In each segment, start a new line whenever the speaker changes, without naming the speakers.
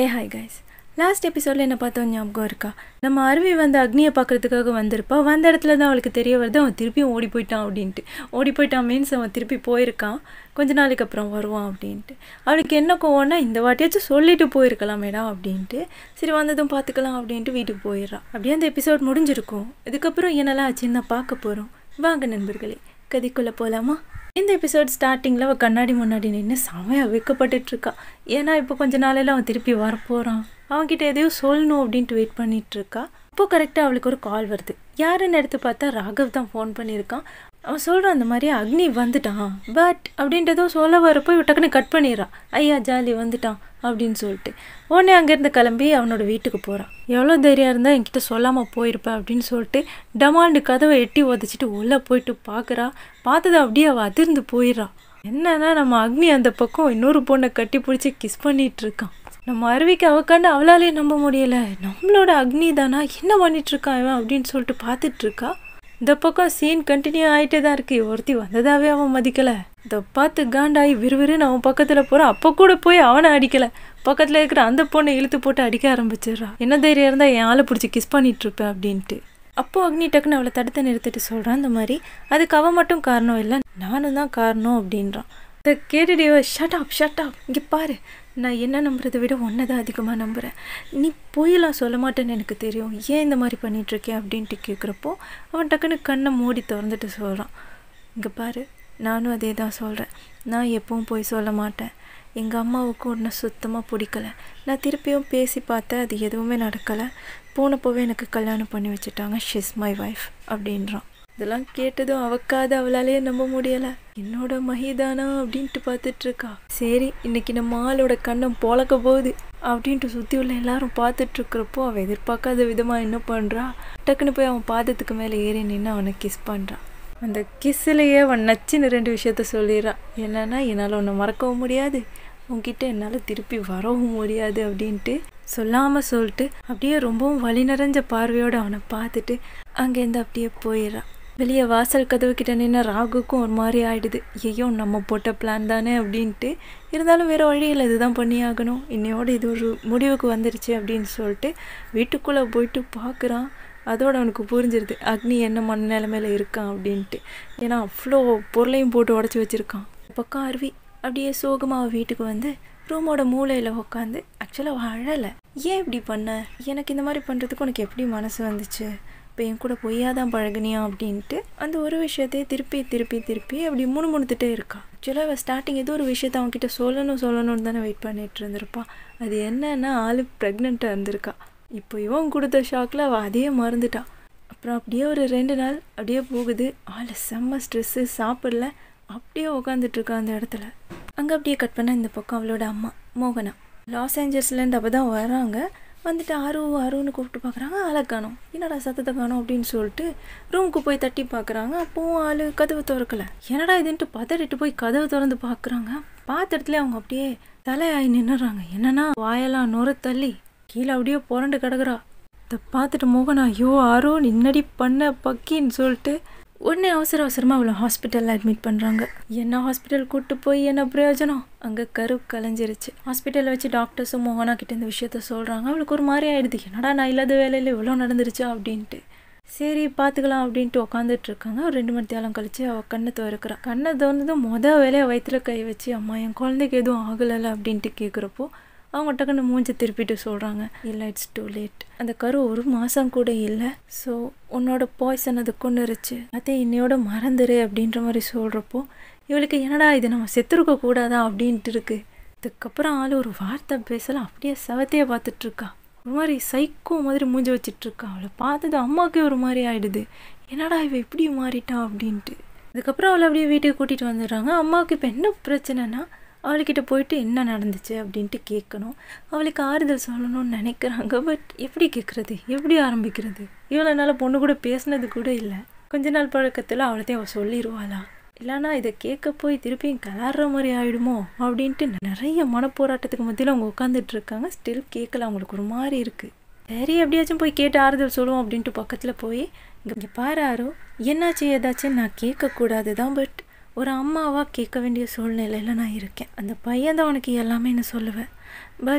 Hi guys. Last எபிசோடில் என்ன பார்த்தோம் ஞாபகம் இருக்கா? நம்ம அருவி வந்து அக்னியை பார்க்குறதுக்காக வந்திருப்பா. வந்த இடத்துல தான் அவளுக்கு தெரிய வருது அவன் திருப்பியும் ஓடி போயிட்டான் அப்படின்ட்டு. ஓடி போயிட்டான் மீன்ஸ் அவன் திருப்பி போயிருக்கான், கொஞ்ச நாளைக்கு அப்புறம் வருவான் அப்படின்ட்டு. அவளுக்கு என்ன கோவம்னா, இந்த வாட்டியாச்சும் சொல்லிட்டு போயிருக்கலாமேடா அப்படின்ட்டு. சரி வந்ததும் பார்த்துக்கலாம் அப்படின்ட்டு வீட்டுக்கு போயிடுறான். அப்படியே அந்த எபிசோட் முடிஞ்சிருக்கும். இதுக்கப்புறம் என்னெல்லாம் ஆச்சுன்னு தான் பார்க்க போகிறோம். வாங்க நண்பர்களே, கதைக்குள்ளே போகலாமா? இந்த எபிசோட் ஸ்டார்டிங்கில் அவள் கண்ணாடி முன்னாடி நின்று செமையாக வைக்கப்பட்டுட்ருக்கா. ஏன்னா இப்போ கொஞ்ச நாளையில் அவன் திருப்பி வரப்போகிறான், அவன்கிட்ட எதையோ சொல்லணும் அப்படின்ட்டு வெயிட் பண்ணிகிட்ருக்கா. அப்போது கரெக்டாக அவளுக்கு ஒரு கால் வருது. யாருன்னு எடுத்து பார்த்தா ராகவ் தான் ஃபோன் பண்ணியிருக்கான். அவன் சொல்கிறான் அந்த மாதிரி அக்னி வந்துட்டான் பட் அப்படின்றதும் சொல்ல வரப்போ டக்குன்னு கட் பண்ணிடுறான். ஐயா ஜாலி வந்துட்டான் அப்படின்னு சொல்லிட்டு உடனே அங்கேருந்து கிளம்பி அவனோட வீட்டுக்கு போகிறான். எவ்வளோ தைரியம் இருந்தால் என்கிட்ட சொல்லாமல் போயிருப்பேன் அப்படின்னு சொல்லிட்டு டமால்டு கதவை எட்டி உதச்சிட்டு உள்ளே போயிட்டு பார்க்குறா. பார்த்ததை அப்படியே அவள் அதிர்ந்து போயிடுறான். என்னன்னா நம்ம அக்னி அந்த பக்கம் இன்னொரு பொண்ணை கட்டி பிடிச்சி கிஸ் பண்ணிகிட்டு இருக்கான். நம்ம அருவிக்கு அவக்காண்டு அவளாலே நம்ப முடியலை. நம்மளோட அக்னி தானா, என்ன பண்ணிகிட்ருக்கான் இவன் அப்படின்னு சொல்லிட்டு பார்த்துட்ருக்கா. இந்த பக்கம் சீன் கண்டினியூ ஆகிட்டே தான் இருக்குது. ஒருத்தி வந்ததாகவே அவன் மதிக்கலை. இதை பார்த்து காண்டாகி விறுவிறுன்னு அவன் பக்கத்தில் போகிறான். அப்போ கூட போய் அவனை அடிக்கலை, பக்கத்தில் இருக்கிற அந்த பொண்ணை இழுத்து போட்டு அடிக்க ஆரம்பிச்சிடுறான். என்ன தைரியம் இருந்தால் என் ஆளை பிடிச்சி கிஸ் பண்ணிகிட்ருப்பேன் அப்படின்ட்டு. அப்போது அக்னி டக்குன்னு அவளை தடுத்து நிறுத்திட்டு சொல்கிறான், இந்த மாதிரி அதுக்கு அவன் மட்டும் காரணம் இல்லை, நானும் தான் காரணம் அப்படின்றான். இதை கேட்டுட்டு ஷட் அப் இங்கே பாரு, நான் என்ன நம்புறதை விட ஒன்றை தான் அதிகமாக நம்புகிறேன். நீ பொய்யெல்லாம் சொல்ல மாட்டேன்னு எனக்கு தெரியும், ஏன் இந்த மாதிரி பண்ணிகிட்ருக்கேன் அப்படின்ட்டு கேட்குறப்போ அவன் டக்குன்னு கண்ணை மூடி திறந்துட்டு சொல்கிறான், இங்கே பாரு நானும் அதே தான் சொல்கிறேன், நான் எப்பவும் பொய் சொல்ல மாட்டேன். எங்கள் அம்மாவுக்கும் ஒன்றை சுத்தமாக பிடிக்கலை. நான் திருப்பியும் பேசி பார்த்தேன், அது எதுவுமே நடக்கலை. போனப்போவே எனக்கு கல்யாணம் பண்ணி வச்சுட்டாங்க, ஷீஸ் மை ஒய்ஃப் அப்படின்றான். இதெல்லாம் கேட்டதும் அவக்காது அவளாலே நம்ப முடியலை. என்னோட மகிதானா அப்படின்ட்டு பார்த்துட்ருக்கா. சரி இன்னைக்கு நம்ம ஆளோட கண்ணம் பொழக்க போகுது அப்படின்ட்டு சுற்றி உள்ள எல்லாரும் பார்த்துட்ருக்கிறப்போ அவள் எதிர்பார்க்காத விதமாக என்ன பண்ணுறா, டக்குன்னு போய் அவன் பாதத்துக்கு மேலே ஏறி நின்று அவனை கிஸ் பண்ணுறான். அந்த கிஸ்ஸிலேயே அவன் நச்சுன்னு 2 விஷயத்த சொல்லிடுறான். என்னன்னா, என்னால் உன்னை மறக்கவும் முடியாது, உன்கிட்ட என்னால் திருப்பி வரவும் முடியாது அப்படின்ட்டு சொல்லாமல் சொல்லிட்டு அப்படியே ரொம்பவும் வழி நிறைஞ்ச பார்வையோடு அவனை பார்த்துட்டு அங்கேருந்து அப்படியே போயிடுறான். வெளியே வாசல் கதவு கிட்ட நின்று ராகுக்கும் ஒரு மாதிரி ஆகிடுது. ஐயோ நம்ம போட்ட பிளான் தானே அப்படின்ட்டு. இருந்தாலும் வேறு வழியில் இதுதான் பண்ணி ஆகணும், இன்னையோடு இது ஒரு முடிவுக்கு வந்துருச்சு அப்படின்னு சொல்லிட்டு வீட்டுக்குள்ளே போயிட்டு பார்க்குறான். அதோட அவனுக்கு புரிஞ்சிருது அக்னி என்ன மன நிலைமையில் இருக்கான் அப்படின்ட்டு. ஏன்னா அவ்வளோ பொருளையும் போட்டு உடச்சி வச்சுருக்கான். பக்கம் அருவி அப்படியே சோகமாக வீட்டுக்கு வந்து ரூமோட மூலையில் உட்காந்து ஆக்சுவலாக அவள் அழலை. ஏன் இப்படி பண்ண, எனக்கு இந்த மாதிரி பண்ணுறதுக்கு உனக்கு எப்படி மனசு வந்துச்சு, இப்போ என் கூட பொய்யாதான் பழகுனியா அப்படின்ட்டு அந்த ஒரு விஷயத்தையே திருப்பி அப்படி முணுமுணுத்துட்டே இருக்கா. ஆக்சுவலாக அவள் ஸ்டார்டிங் ஏதோ ஒரு விஷயத்த அவன்கிட்ட சொல்லணும்னு தானே வெயிட் பண்ணிட்டு இருந்திருப்பா. அது என்னன்னா ஆளு ப்ரெக்னெண்ட்டாக இருந்திருக்கா. இப்போ இவன் கொடுத்த ஷாக்கில் அவள் அதையே மறந்துட்டா. அப்புறம் அப்படியே ஒரு 2 நாள் அப்படியே போகுது. ஆள் செம்ம ஸ்ட்ரெஸ்ஸு, சாப்பிடல, அப்படியே உட்காந்துட்ருக்கா அந்த இடத்துல. அங்கே அப்படியே கட் பண்ண இந்த பக்கம் அவளோட அம்மா மோகனா லாஸ் ஏஞ்சல்ஸ்லேருந்து அப்போ தான் வராங்க. வந்துட்டு ஆருன்னு கூப்பிட்டு பார்க்குறாங்க, ஆளை காணோம். என்னடா சத்தத்தை காணோம் அப்படின்னு சொல்லிட்டு ரூமுக்கு போய் தட்டி பார்க்குறாங்க. அப்போவும் ஆள் கதவு திறக்கலை. என்னடா இதுன்ட்டு பதறிட்டு போய் கதவு திறந்து பார்க்குறாங்க. பார்த்த இடத்துல அவங்க அப்படியே தலையாகி நின்றுறாங்க. என்னன்னா வாயெல்லாம் நுர தள்ளி கீழே அப்படியே புரண்டு கிடக்குறா. இதை பார்த்துட்டு மோகனா ஐயோ ஆரோ நின்னடி பண்ண பக்கின்னு சொல்லிட்டு உடனே அவசரமாக அவளை ஹாஸ்பிட்டலில் அட்மிட் பண்ணுறாங்க. என்ன ஹாஸ்பிட்டல் கூப்பிட்டு போய் என்ன பிரயோஜனம், அங்கே கரு கலைஞ்சிருச்சு. ஹாஸ்பிட்டலில் வச்சு டாக்டர்ஸும் மோகனா கிட்ட இந்த விஷயத்த சொல்கிறாங்க. அவளுக்கு ஒரு மாதிரி ஆகிடுது, என்னடா நான் இல்லாத வேலையில் இவ்வளோ நடந்துருச்சா அப்படின்ட்டு. சரி பார்த்துக்கலாம் அப்படின்ட்டு உட்காந்துட்டு இருக்காங்க. ஒரு 2 மணி நேரம் கழிச்சு அவள் கண்ணை திறக்கிறா. கண்ணை திறந்ததும் வேலையை வயிற்றுல கை வச்சு, அம்மா என் குழந்தைக்கு எதுவும் ஆகலை அப்படின்ட்டு கேட்குறப்போ அவங்க டக்குன்னு மூஞ்சி திருப்பிட்டு சொல்கிறாங்க, இல்லை இட்ஸ் டூ லேட், அந்த கரு 1 மாதம் கூட இல்லை, ஸோ உன்னோட பாய்சன் அது கொண்டுருச்சு, அதே இன்னையோட மறந்துரு அப்படின்ற மாதிரி சொல்கிறப்போ இவளுக்கு என்னடா இது நம்ம செத்துருக்க கூடாதா அப்படின்ட்டு இருக்கு. இதுக்கப்புறம் ஆள் ஒரு வார்த்தை பேசலாம், அப்படியே சவத்தையே பார்த்துட்ருக்கா. ஒரு மாதிரி சைக்கோ மாதிரி மூஞ்சி வச்சிட்ருக்கா. அவளை பார்த்தது அம்மாவுக்கே ஒரு மாதிரி ஆகிடுது, என்னடா இவ இப்படி மாறிட்டா அப்படின்ட்டு. அதுக்கப்புறம் அவளை அப்படியே வீட்டுக்கு கூட்டிகிட்டு வந்துடுறாங்க. அம்மாவுக்கு இப்போ என்ன பிரச்சனைனா, அவள்கிட்ட போயிட்டு என்ன நடந்துச்சு அப்படின்ட்டு கேட்கணும், அவளுக்கு ஆறுதல் சொல்லணும்னு நினைக்கிறாங்க. பட் எப்படி கேட்குறது, எப்படி ஆரம்பிக்கிறது? இவ்வளோ நாள் பொண்ணு கூட பேசினது கூட இல்லை. கொஞ்ச நாள் பழக்கத்தில் அவளத்தையும் அவள் சொல்லிடுவாளா, இல்லைனா இதை கேட்க போய் திருப்பியும் கலாடுற மாதிரி ஆகிடுமோ அப்படின்ட்டு நிறைய மனப்போராட்டத்துக்கு மத்தியில் அவங்க உட்காந்துட்டு இருக்காங்க. ஸ்டில் கேட்கல, அவங்களுக்கு ஒரு மாதிரி இருக்குது. சரி எப்படியாச்சும் போய் கேட்டு ஆறுதல் சொல்லுவோம் அப்படின்ட்டு பக்கத்தில் போய் இங்கே பாரு என்னாச்சு ஏதாச்சும் நான் கேட்கக்கூடாது தான், பட் ஒரு அம்மாவாக கேட்க வேண்டிய சூழ்நிலையில் நான் இருக்கேன். அந்த பையன் தான் உனக்கு எல்லாமே நான் சொல்லுவேன், பட்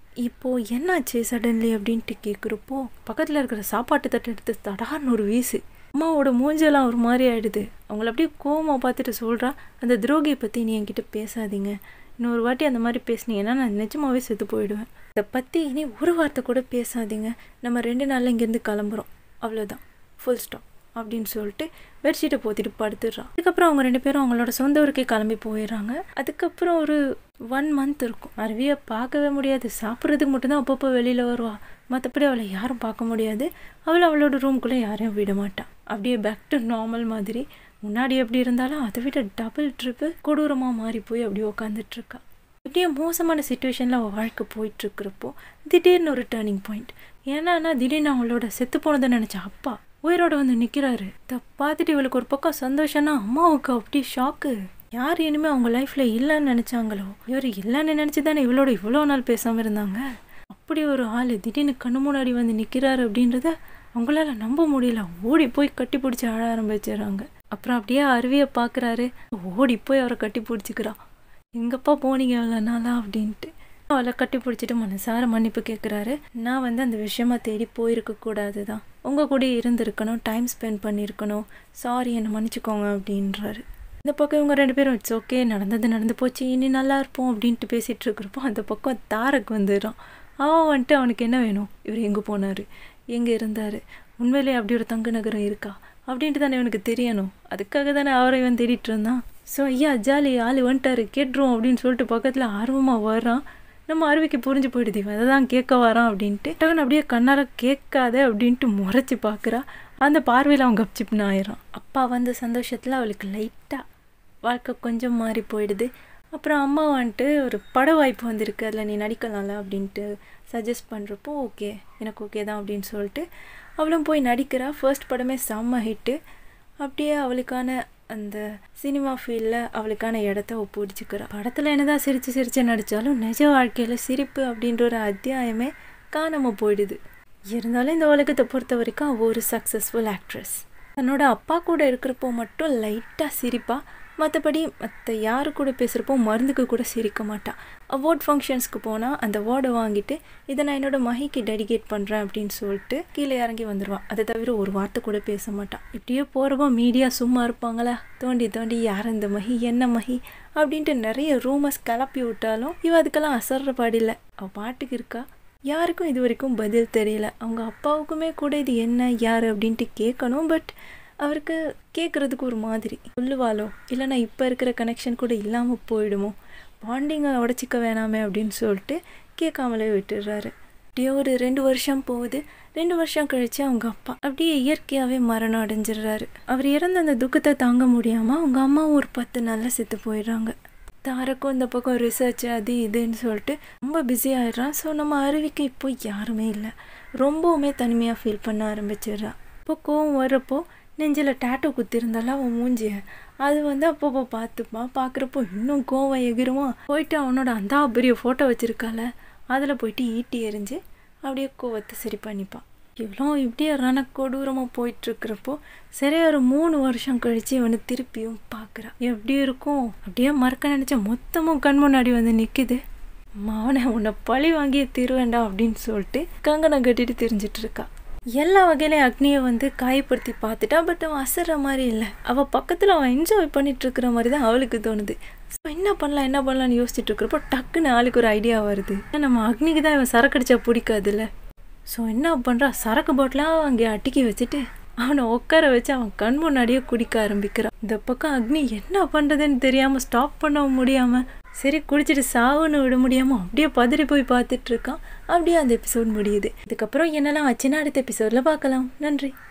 இப்போது என்னாச்சு சடன்லி அப்படின்ட்டு கேட்குறப்போ பக்கத்தில் இருக்கிற சாப்பாட்டு தட்டை எடுத்து தடார்னு ஒரு வீசு. அம்மாவோட மூஞ்செல்லாம் ஒரு மாதிரி ஆகிடுது. அவங்கள அப்படியே கோவமாக பார்த்துட்டு சொல்கிறா, அந்த துரோகியை பற்றி நீ என்கிட்ட பேசாதீங்க, இன்னொரு வாட்டி அந்த மாதிரி பேசுனீங்கன்னா நான் நிஜமாவே செத்து போயிடுவேன். இதை பற்றி இனி ஒரு வார்த்தை கூட பேசாதீங்க, நம்ம 2 நாளில் இங்கேருந்து கிளம்புறோம், அவ்வளோதான், ஃபுல் ஸ்டாப் அப்படின்னு சொல்லிட்டு பெட்ஷீட்டை போத்திட்டு படுத்துடுறான். அதுக்கப்புறம் அவங்க 2 பேரும் அவங்களோட சொந்த ஊருக்கே கிளம்பி போயிடுறாங்க. அதுக்கப்புறம் ஒரு 1 month இருக்கும். அருவியை பார்க்கவே முடியாது, சாப்பிட்றதுக்கு மட்டும்தான் அப்பப்போ வெளியில் வருவா, மற்றபடி அவளை யாரும் பார்க்க முடியாது. அவளோட ரூம்குள்ளே யாரையும் விட மாட்டான். அப்படியே பேக் டு நார்மல் மாதிரி முன்னாடி எப்படி இருந்தாலும் அதை விட டபுள் ட்ரிப்பு கொடூரமாக மாறி போய் அப்படியே உட்காந்துட்ருக்கா. இப்படியே மோசமான சுச்சுவேஷனில் அவள் வாழ்க்கை போயிட்டுருக்கிறப்போ திடீர்னு ஒரு டேர்னிங் பாயிண்ட். ஏன்னா திடீர்னு அவளோட செத்து போனதை நினச்சா அப்பா உயிரோட வந்து நிற்கிறாரு. இதை பார்த்துட்டு இவளுக்கு ஒரு பக்கம் சந்தோஷம்னா அம்மாவுக்கு அப்படி ஷாக்கு. யார் இனிமேல் அவங்க லைஃப்பில் இல்லைன்னு நினச்சாங்களோ இவர் இல்லைன்னு நினச்சி தானே இவளோட இவ்வளோ நாள் பேசாமல் இருந்தாங்க. அப்படி ஒரு ஆள் திடீர்னு கண்ணு முன்னாடி வந்து நிற்கிறாரு அப்படின்றத அவங்களால நம்ப முடியல. ஓடி போய் கட்டி பிடிச்சி அழ ஆரம்பிச்சிடறாங்க. அப்புறம் அப்படியே அருவியை பார்க்குறாரு, ஓடி போய் அவரை கட்டி பிடிச்சிக்கிறான். எங்கப்பா போனீங்க எவ்வளோ நாளா அப்படின்ட்டு அவளை கட்டி பிடிச்சிட்டு மனசார மன்னிப்பு கேட்குறாரு. நான் அந்த விஷயமா தேடி போயிருக்க கூடாது தான், உங்கள் கூட இருந்திருக்கணும், டைம் ஸ்பெண்ட் பண்ணியிருக்கணும், சாரி என்னை மன்னிச்சுக்கோங்க அப்படின்றாரு. இந்த பக்கம் இவங்க 2 பேரும் இட்ஸ் ஓகே, நடந்து போச்சு, இனி நல்லா இருப்போம் அப்படின்ட்டு பேசிகிட்டு இருக்கிறப்போ அந்த பக்கம் தாரக் வந்துடுறான். அவன் அவனுக்கு என்ன வேணும், இவர் எங்கே போனார், எங்கே இருந்தார், உண்மையிலே அப்படி ஒரு தங்க நகரம் இருக்கா அப்படின்ட்டு தானே இவனுக்கு தெரியணும். அதுக்காக தானே அவரை இவன் தேடிட்டு இருந்தான். ஸோ ஐயா ஜாலி ஆள் வந்துட்டாரு கேட்டுருவோம் அப்படின்னு சொல்லிட்டு பக்கத்தில் ஆர்வமாக வர்றான். நம்ம அருவிக்கு புரிஞ்சு போயிடுது இவன் அதை தான் கேட்க வரான் அப்படின்ட்டு. டக்குன்னு அப்படியே கண்ணால் கேட்காத அப்படின்ட்டு முறைச்சி பார்க்குறா. அந்த பார்வையில் அவன் கப்சிப்னு ஆயிடுறான். அப்பா சந்தோஷத்தில் அவளுக்கு லைட்டாக வாழ்க்கை கொஞ்சம் மாறி போயிடுது. அப்புறம் அம்மா ஒரு பட வாய்ப்பு வந்திருக்கு, அதில் நீ நடிக்கலாம்ல அப்படின்ட்டு சஜஸ்ட் பண்ணுறப்போ ஓகே எனக்கு ஓகே தான் அப்படின்னு சொல்லிட்டு அவளும் போய் நடிக்கிறா. ஃபர்ஸ்ட் படமே செம்ம ஹிட்டு. அப்படியே அவளுக்கான அந்த சினிமா ஃபீல்டில் அவளுக்கான இடத்த ஒப்பிடிச்சிக்கிறா. படத்தில் என்னதான் சிரித்து நடித்தாலும் நிஜ வாழ்க்கையில் சிரிப்பு அப்படின்ற ஒரு அத்தியாயமே காணாமல் போயிடுது. இருந்தாலும் இந்த உலகத்தை பொறுத்த வரைக்கும் அவள் ஒரு சக்ஸஸ்ஃபுல் ஆக்ட்ரஸ். தன்னோட அப்பா கூட இருக்கிறப்போ மட்டும் லைட்டாக சிரிப்பா, மற்றபடி மற்ற யாரு கூட பேசுகிறப்போ மருந்துக்கு கூட சிரிக்க மாட்டான். அவார்ட் ஃபங்க்ஷன்ஸ்க்கு போனால் அந்த அவார்டை வாங்கிட்டு இதை நான் என்னோடய மகிக்கு டெடிகேட் பண்ணுறேன் அப்படின்னு சொல்லிட்டு கீழே இறங்கி வந்துடுவான். அதை தவிர ஒரு வார்த்தை கூட பேச மாட்டான். இப்படியே போகிறப்போ மீடியா சும்மா இருப்பாங்களா, தோண்டி யார் இந்த மகி என்ன மகி அப்படின்ட்டு நிறைய ரூமர்ஸ் கிளப்பி விட்டாலும் இவன் அதுக்கெல்லாம் அசர்ற பாடில்லை. அவள் பாட்டுக்கு இருக்கா. யாருக்கும் இது வரைக்கும் பதில் தெரியல. அவங்க அப்பாவுக்குமே கூட இது என்ன யார் அப்படின்ட்டு கேட்கணும். பட் அவருக்கு கேட்குறதுக்கு ஒரு மாதிரி சொல்லுவாளோ இல்லைனா இப்போ இருக்கிற கனெக்ஷன் கூட இல்லாமல் போயிடுமோ, பாண்டிங்கை உடச்சிக்க வேணாமே அப்படின்னு சொல்லிட்டு கேட்காமலே விட்டுடுறாரு. அப்படியே ஒரு 2 வருஷம் போகுது. 2 வருஷம் கழித்து அவங்க அப்பா அப்படியே இயற்கையாகவே மரணம் அடைஞ்சிடுறாரு. அவர் இறந்த அந்த துக்கத்தை தாங்க முடியாமல் அவங்க அம்மாவும் ஒரு 10 நாளில் செத்து போயிடுறாங்க. தாரக்கும் இந்த பக்கம் ரிசர்ச் அது இதுன்னு சொல்லிட்டு ரொம்ப பிஸி ஆகிடுறான். ஸோ நம்ம அருவிக்கு இப்போ யாருமே இல்லை, ரொம்பவுமே தனிமையாக ஃபீல் பண்ண ஆரம்பிச்சிடுறான். இப்போ கோவம் வரப்போ நெஞ்சில் டேட்டோ குத்திருந்தாலும் அவன் மூஞ்சிய அது அப்பப்போ பார்க்குறப்போ இன்னும் கோவம் எகிருமா போயிட்டு அவனோட அந்த பெரிய ஃபோட்டோ வச்சுருக்கால அதில் போயிட்டு ஈட்டி எறிஞ்சு அப்படியே கோவத்தை சரி பண்ணிப்பான். இவ்வளோ இப்படியே கொடூரமாக போயிட்டுருக்கிறப்போ சரியா ஒரு 3 வருஷம் கழித்து இவனை திருப்பியும் பார்க்குறான். எப்படி இருக்கும் அப்படியே மறக்க நினச்ச மொத்தமும் கண் முன்னாடி நிற்கிது. மாவனை உன்னை பழி வாங்கியே தீருவேண்டா அப்படின்னு சொல்லிட்டு கங்கணம் கட்டிட்டு தெரிஞ்சிட்டு இருக்கா. எல்லா வகையிலையும் அக்னியை காயப்படுத்தி பார்த்துட்டா. பட் அவன் அசர்ற மாதிரி இல்லை. அவள் பக்கத்தில் அவன் என்ஜாய் பண்ணிட்டு இருக்கிற மாதிரி தான் அவளுக்கு தோணுது. ஸோ என்ன பண்ணலாம்னு யோசிச்சுட்டு இருக்கிறப்போ டக்குன்னு ஆளுக்கு ஒரு ஐடியா வருது. நம்ம அக்னிக்கு தான் இவன் சரக்கு அடிச்சா பிடிக்காதுல்ல. ஸோ என்ன பண்ணுறா, சரக்கு பாட்டிலாக அங்கே அட்டிக்கி வச்சுட்டு அவனை உட்கார வச்சு அவன் கண் முன்னாடியே குடிக்க ஆரம்பிக்கிறான். இந்த பக்கம் அக்னி என்ன பண்ணுறதுன்னு தெரியாமல் ஸ்டாப் பண்ண முடியாமல் சரி குடிச்சிட்டு சாவுன்னு விட முடியாமல் அப்படியே பதறி போய் பார்த்துட்டு இருக்கான். அப்படியே அந்த எபிசோட் முடியுது. இதுக்கப்புறம் என்னெல்லாம் ஆச்சுன்னா அடுத்த எபிசோடில் பார்க்கலாம். நன்றி.